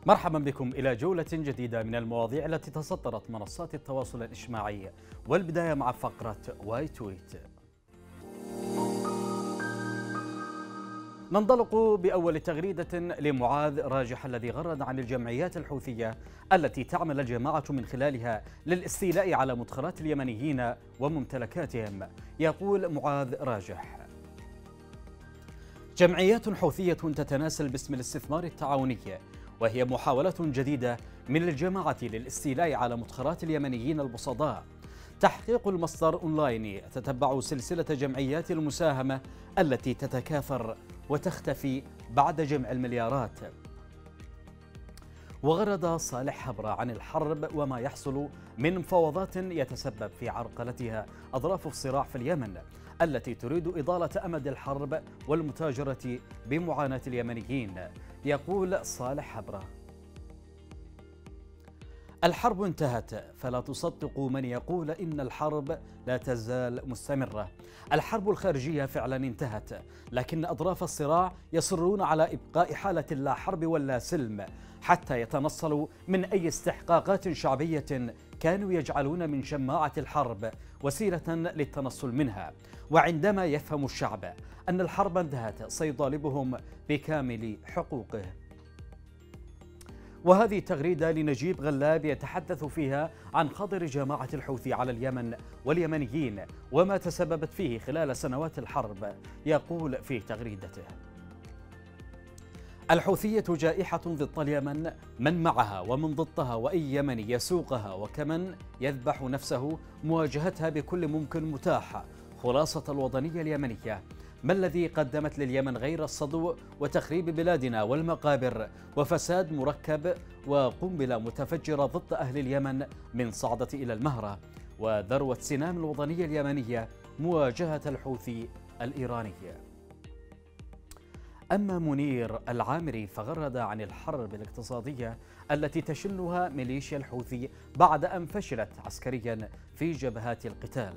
مرحبا بكم إلى جولة جديدة من المواضيع التي تصدرت منصات التواصل الاجتماعي، والبداية مع فقرة واي تويت. ننطلق بأول تغريدة لمعاذ راجح الذي غرد عن الجمعيات الحوثية التي تعمل الجماعة من خلالها للاستيلاء على مدخرات اليمنيين وممتلكاتهم. يقول معاذ راجح: جمعيات حوثية تتناسل باسم الاستثمار التعاوني، وهي محاولة جديدة من الجماعة للاستيلاء على مدخرات اليمنيين البسطاء. تحقيق المصدر أونلاين يتتبع سلسلة جمعيات المساهمة التي تتكاثر وتختفي بعد جمع المليارات. وغرد صالح حبرة عن الحرب وما يحصل من مفاوضات يتسبب في عرقلتها أظراف الصراع في اليمن التي تريد إطالة أمد الحرب والمتاجرة بمعاناة اليمنيين. يقول صالح حبرة: الحرب انتهت، فلا تصدقوا من يقول إن الحرب لا تزال مستمرة. الحرب الخارجية فعلا انتهت، لكن أطراف الصراع يصرون على إبقاء حالة لا حرب ولا سلم حتى يتنصلوا من أي استحقاقات شعبية كانوا يجعلون من شماعة الحرب وسيلة للتنصل منها. وعندما يفهم الشعب أن الحرب انتهت سيطالبهم بكامل حقوقه. وهذه تغريدة لنجيب غلاب يتحدث فيها عن خطر جماعة الحوثي على اليمن واليمنيين وما تسببت فيه خلال سنوات الحرب. يقول في تغريدته: الحوثية جائحة ضد اليمن، من معها ومن ضدها، وأي يمني يسوقها وكمن يذبح نفسه مواجهتها بكل ممكن متاح. خلاصة الوطنية اليمنية: ما الذي قدمت لليمن غير الصدو وتخريب بلادنا والمقابر وفساد مركب وقنبلة متفجرة ضد أهل اليمن من صعدة إلى المهرة. وذروة سنام الوطنية اليمنية مواجهة الحوثي الإيراني. أما منير العامري فغرد عن الحرب الاقتصادية التي تشنها ميليشيا الحوثي بعد أن فشلت عسكريا في جبهات القتال.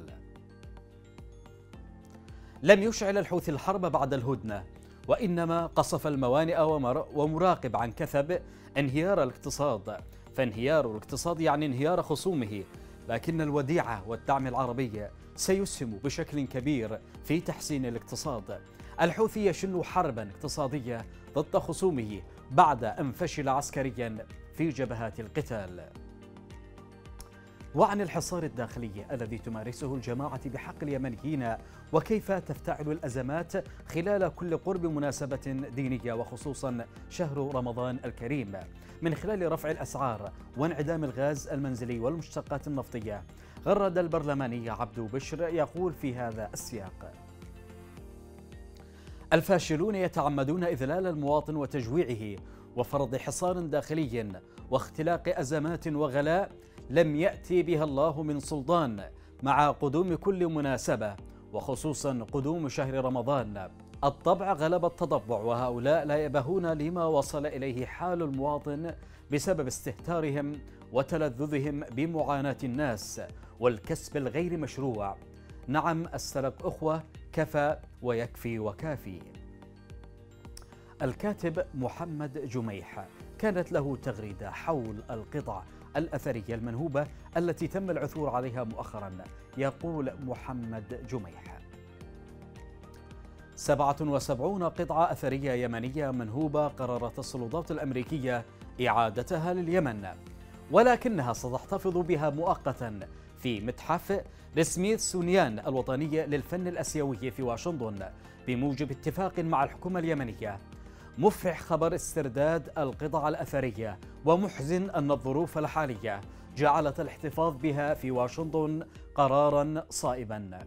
لم يشعل الحوثي الحرب بعد الهدنة، وإنما قصف الموانئ ومراقب عن كثب انهيار الاقتصاد، فانهيار الاقتصاد يعني انهيار خصومه، لكن الوديعة والدعم العربي سيسهم بشكل كبير في تحسين الاقتصاد. الحوثي يشن حربا اقتصادية ضد خصومه بعد أن فشل عسكريا في جبهات القتال. وعن الحصار الداخلي الذي تمارسه الجماعة بحق اليمنيين وكيف تفتعل الأزمات خلال كل قرب مناسبة دينية وخصوصا شهر رمضان الكريم من خلال رفع الأسعار وانعدام الغاز المنزلي والمشتقات النفطية. غرد البرلماني عبدو بشر يقول في هذا السياق: الفاشلون يتعمدون إذلال المواطن وتجويعه وفرض حصار داخلي واختلاق أزمات وغلاء لم يأتي بها الله من سلطان مع قدوم كل مناسبة، وخصوصا قدوم شهر رمضان. الطبع غلب التطبع، وهؤلاء لا يبهون لما وصل إليه حال المواطن بسبب استهتارهم وتلذذهم بمعاناة الناس والكسب الغير مشروع. نعم، السلق أخوة، كفى ويكفي وكافي. الكاتب محمد جميح كانت له تغريدة حول القطع الأثرية المنهوبة التي تم العثور عليها مؤخرا. يقول محمد جميح: 77 قطعة أثرية يمنية منهوبة قررت السلطات الأمريكية إعادتها لليمن، ولكنها ستحتفظ بها مؤقتا في متحف السميثسونيان الوطني للفن الأسيوي في واشنطن بموجب اتفاق مع الحكومة اليمنية. مفرح خبر استرداد القطع الأثرية، ومحزن أن الظروف الحالية جعلت الاحتفاظ بها في واشنطن قراراً صائباً.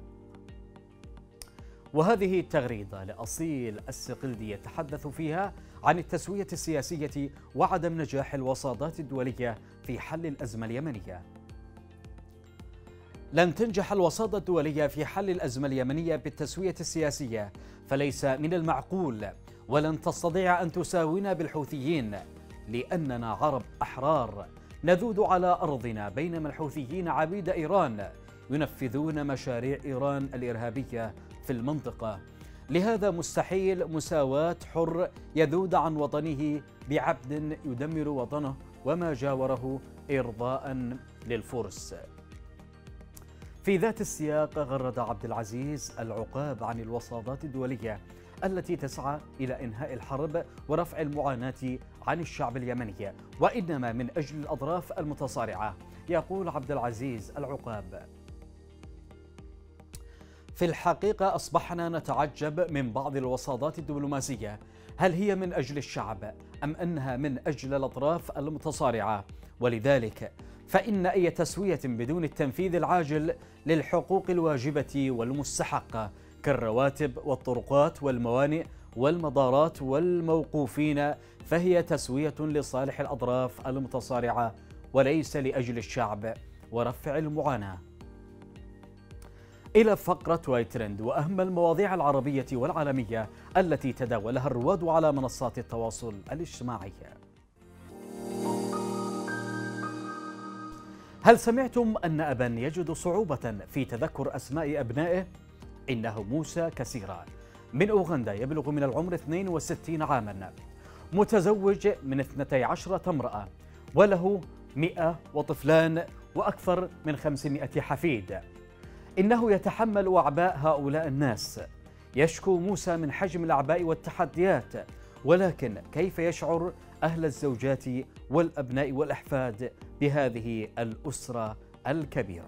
وهذه التغريدة لأصيل الصقلدي يتحدث فيها عن التسوية السياسية وعدم نجاح الوساطات الدولية في حل الأزمة اليمنية. لن تنجح الوساطة الدولية في حل الأزمة اليمنية بالتسوية السياسية، فليس من المعقول ولن تستطيع أن تساوينا بالحوثيين، لأننا عرب أحرار نذود على أرضنا، بينما الحوثيين عبيد إيران ينفذون مشاريع إيران الإرهابية في المنطقة. لهذا مستحيل مساواة حر يذود عن وطنه بعبد يدمر وطنه وما جاوره إرضاء للفرس. في ذات السياق غرد عبد العزيز العقاب عن الوساطات الدولية التي تسعى إلى إنهاء الحرب ورفع المعاناة عن الشعب اليمني، وإنما من أجل الأطراف المتصارعة. يقول عبد العزيز العقاب: في الحقيقة أصبحنا نتعجب من بعض الوساطات الدبلوماسية، هل هي من أجل الشعب أم أنها من أجل الأطراف المتصارعة؟ ولذلك فإن أي تسوية بدون التنفيذ العاجل للحقوق الواجبة والمستحقة كالرواتب والطرقات والموانئ والمضارات والموقوفين فهي تسوية لصالح الأطراف المتصارعة وليس لأجل الشعب ورفع المعاناة. إلى فقرة وايترند وأهم المواضيع العربية والعالمية التي تداولها الرواد على منصات التواصل الاجتماعي. هل سمعتم أن أبا يجد صعوبة في تذكر أسماء أبنائه؟ إنه موسى كسيرا من أوغندا، يبلغ من العمر 62 عاما، متزوج من 12 امرأة، وله 100 وطفلان وأكثر من 500 حفيد. إنه يتحمل أعباء هؤلاء الناس. يشكو موسى من حجم الأعباء والتحديات، ولكن كيف يشعر أهل الزوجات والأبناء والأحفاد بهذه الأسرة الكبيرة؟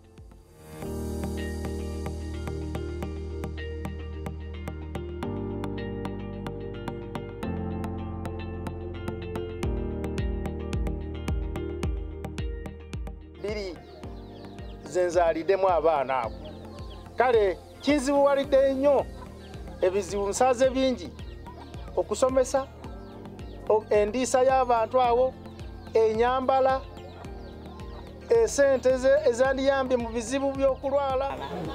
Zenzaliddemu abaana abo kale kinzibuwalidde nnyo ebizibu nsaze bingi okusomesa endiisa y'abantu awo enyambala esente ezandiyambye mu bizibu by'okulwala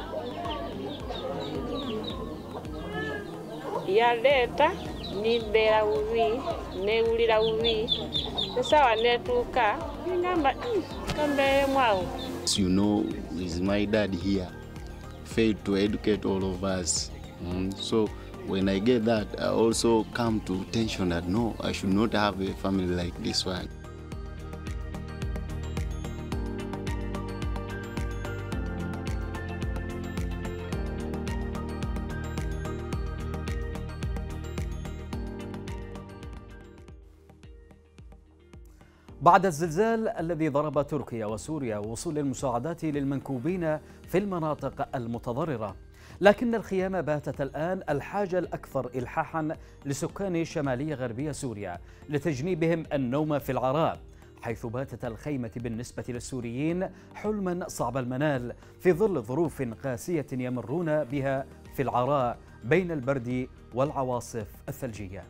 yaleeta nimbeera bubi newulira bubi esawa netuuka ningamba kambeeremu awo. You know, is my dad here failed to educate all of us. So when I get that, I also come to attention that no, I should not have a family like this one. بعد الزلزال الذي ضرب تركيا وسوريا ووصول المساعدات للمنكوبين في المناطق المتضررة، لكن الخيام باتت الآن الحاجة الأكثر إلحاحا لسكان شمالية غربية سوريا لتجنيبهم النوم في العراء، حيث باتت الخيمة بالنسبة للسوريين حلما صعب المنال في ظل ظروف قاسية يمرون بها في العراء بين البرد والعواصف الثلجية.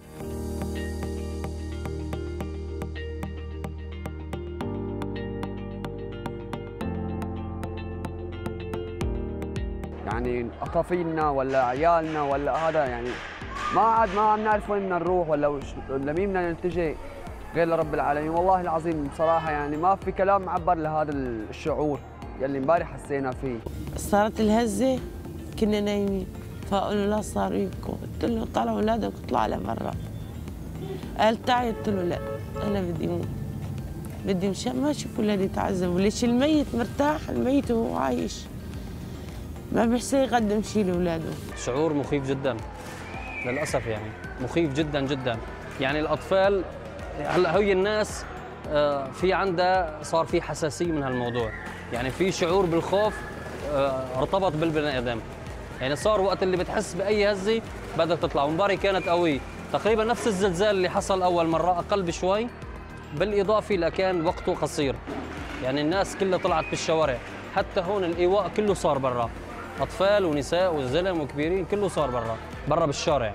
يعني أطفالنا ولا عيالنا ولا هذا يعني ما عم نعرف وين بدنا نروح ولا لمين بدنا نلتجئ غير لرب العالمين. والله العظيم بصراحة يعني ما في كلام معبر لهذا الشعور يلي امبارح حسينا فيه. صارت الهزة كنا نايمين فقالوا لا صار يبكوا، قلت له طلعوا أولادك اطلعوا لبرا. قال تعي، قلت له لا أنا بدي أموت، بدي مشان ما أشوف أولادي يتعذبوا. ليش الميت مرتاح، الميت وهو عايش ما بيحسن يقدم شيء لاولاده. شعور مخيف جدا للاسف، يعني مخيف جدا جدا. يعني الاطفال هلا هي الناس في عندها صار في حساسيه من هالموضوع، يعني في شعور بالخوف ارتبط بالبني ادم. يعني صار وقت اللي بتحس باي هزه بدك تطلع. ومباراه كانت قويه تقريبا نفس الزلزال اللي حصل اول مره، اقل بشوي، بالاضافه لكان وقته قصير. يعني الناس كلها طلعت بالشوارع، حتى هون الايواء كله صار برا، أطفال ونساء وزلم وكبيرين كله صار برا بالشارع.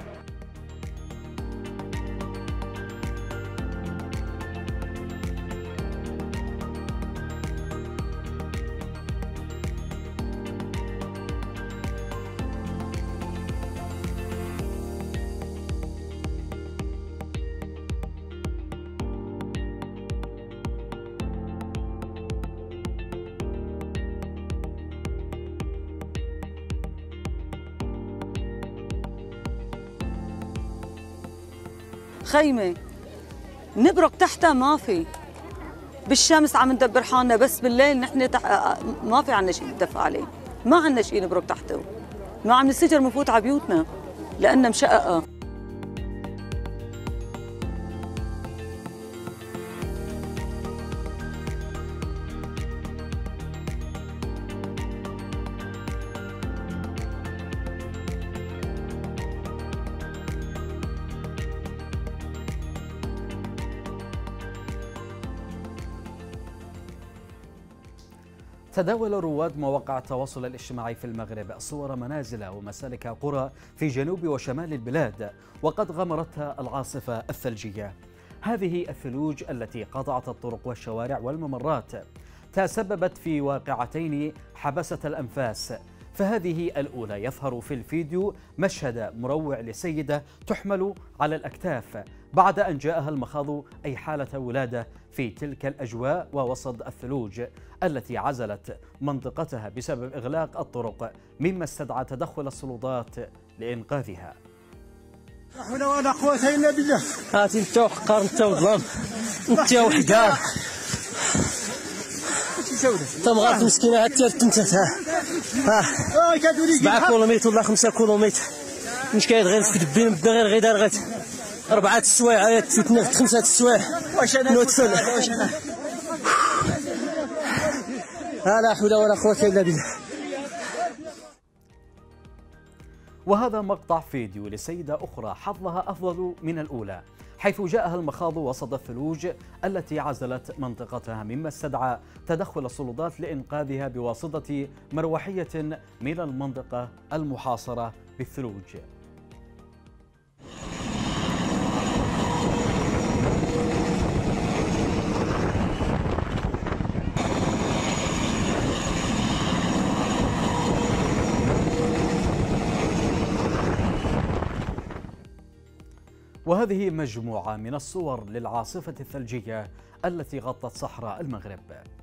خيمة نبرك تحتها ما في، بالشمس عم ندبر حالنا، بس بالليل نحن ما في عنا شيء ندفى عليه، ما عنا شيء نبرك تحته، ما عم نستجر بنفوت على بيوتنا لأنها مشققة. تداول رواد مواقع التواصل الاجتماعي في المغرب صور منازل ومسالك قرى في جنوب وشمال البلاد وقد غمرتها العاصفة الثلجية. هذه الثلوج التي قطعت الطرق والشوارع والممرات تسببت في واقعتين حبست الأنفاس. فهذه الأولى يظهر في الفيديو مشهد مروع لسيدة تحمل على الأكتاف بعد أن جاءها المخاض أي حالة ولادة في تلك الأجواء ووسط الثلوج التي عزلت منطقتها بسبب إغلاق الطرق، مما استدعى تدخل السلطات لإنقاذها. لا حول ولا قوة إلا بالله. هاتي انت وحقار انت وظلام انت وحقار انت مغارت مسكينة هاتي انت ها 7 كيلومتر ولا 5 كيلومتر مش كاين غير في دبين بدا غير دار غير 4 السوايع تفوتنا في 5 السوايع نوتفل. لا حول ولا قوة إلا بالله. وهذا مقطع فيديو لسيدة أخرى حظها أفضل من الأولى، حيث جاءها المخاض وسط الثلوج التي عزلت منطقتها، مما استدعى تدخل السلطات لإنقاذها بواسطة مروحية من المنطقة المحاصرة بالثلوج. وهذه مجموعة من الصور للعاصفة الثلجية التي غطت صحراء المغرب.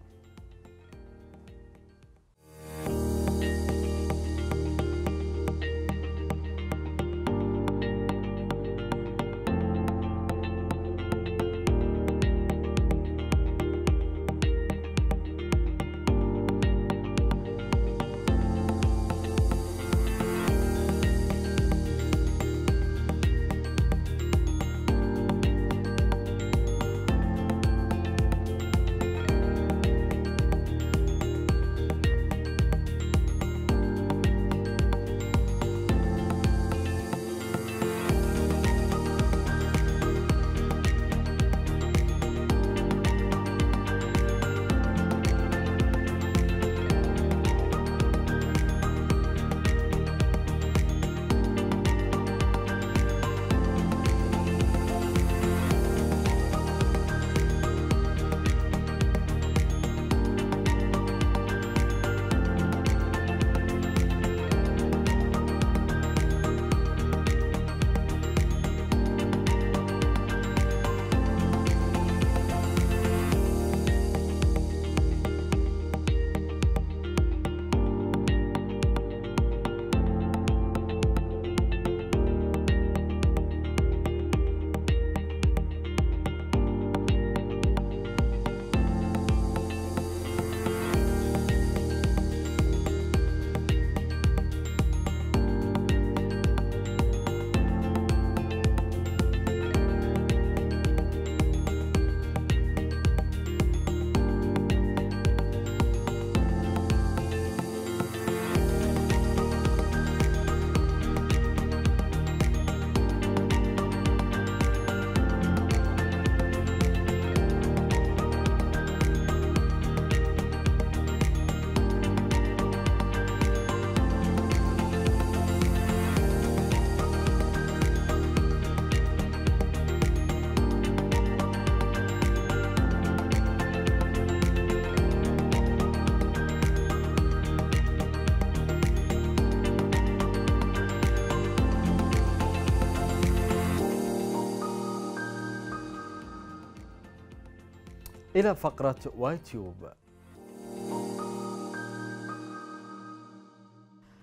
إلى فقرة واي تيوب.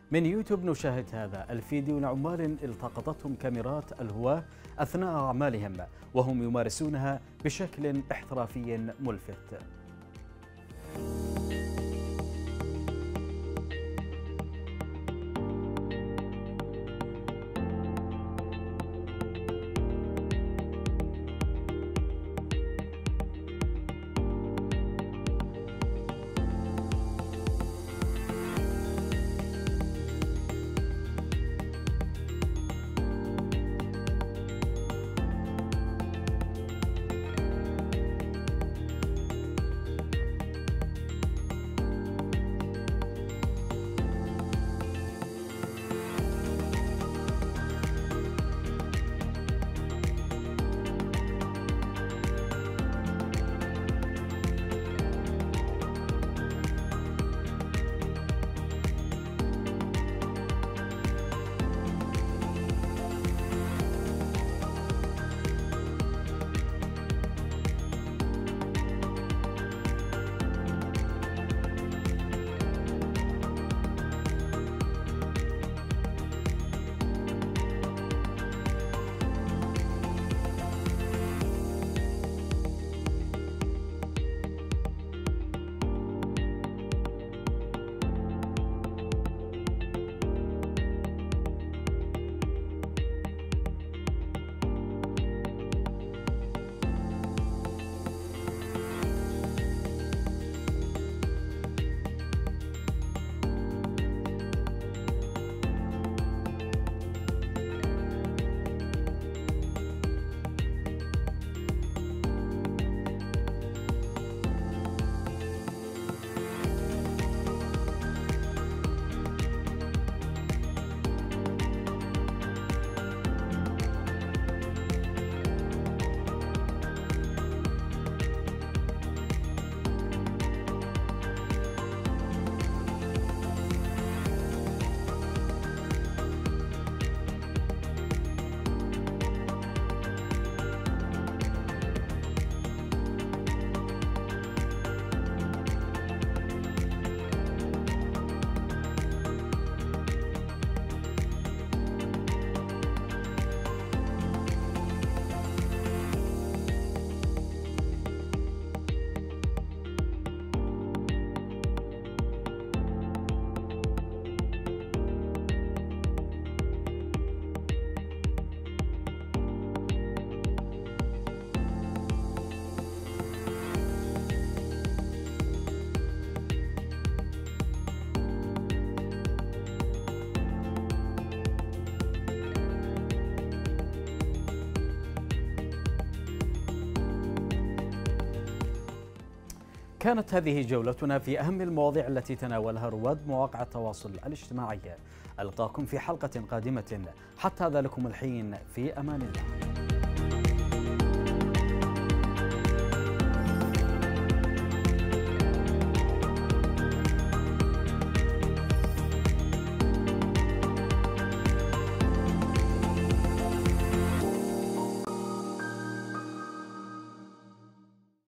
من يوتيوب نشاهد هذا الفيديو لعمال التقطتهم كاميرات الهواة أثناء أعمالهم وهم يمارسونها بشكل احترافي ملفت. كانت هذه جولتنا في أهم المواضيع التي تناولها رواد مواقع التواصل الاجتماعي. ألقاكم في حلقة قادمة، حتى ذلكم الحين في أمان الله.